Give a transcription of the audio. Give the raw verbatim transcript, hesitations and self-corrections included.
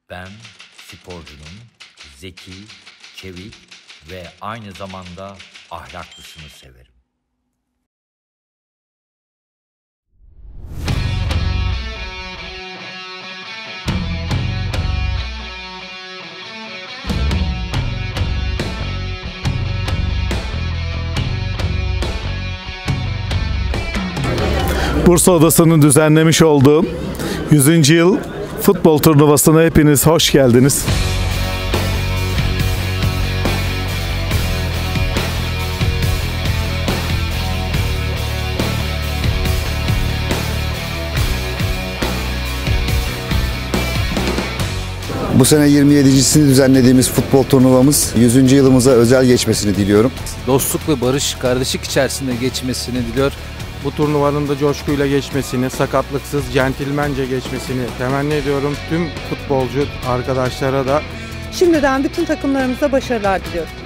Ben sporcunun zeki, çevik ve aynı zamanda ahlaklısını severim. Bursa Odası'nın düzenlemiş olduğu yüzüncü yıl futbol turnuvasına hepiniz hoş geldiniz. Bu sene yirmi yedincisini düzenlediğimiz futbol turnuvamız yüzüncü yılımıza özel geçmesini diliyorum. Dostluk ve barış, kardeşlik içerisinde geçmesini diliyor. Bu turnuvanın da coşkuyla geçmesini, sakatlıksız, centilmence geçmesini temenni ediyorum. Tüm futbolcu arkadaşlara da şimdiden bütün takımlarımıza başarılar diliyorum.